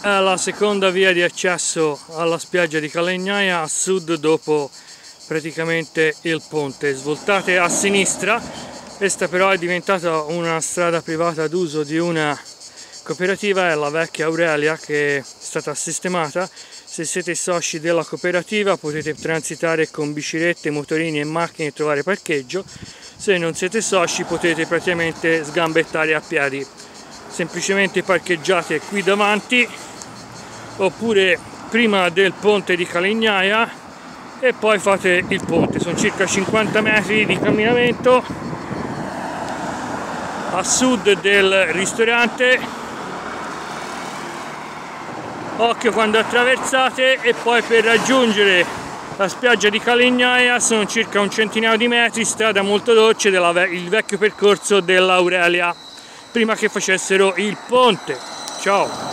è la seconda via di accesso alla spiaggia di Calegnaia a sud dopo praticamente il ponte. Svoltate a sinistra, questa però è diventata una strada privata d'uso di una cooperativa, è la vecchia Aurelia che è stata sistemata. Se siete soci della cooperativa potete transitare con biciclette, motorini e macchine e trovare parcheggio. Se non siete soci potete praticamente sgambettare a piedi. Semplicemente parcheggiate qui davanti oppure prima del ponte di Calegnaia e poi fate il ponte. Sono circa 50 metri di camminamento a sud del ristorante. Occhio quando attraversate, e poi per raggiungere la spiaggia di Calegnaia sono circa un centinaio di metri, strada molto dolce, il vecchio percorso dell'Aurelia prima che facessero il ponte. Ciao!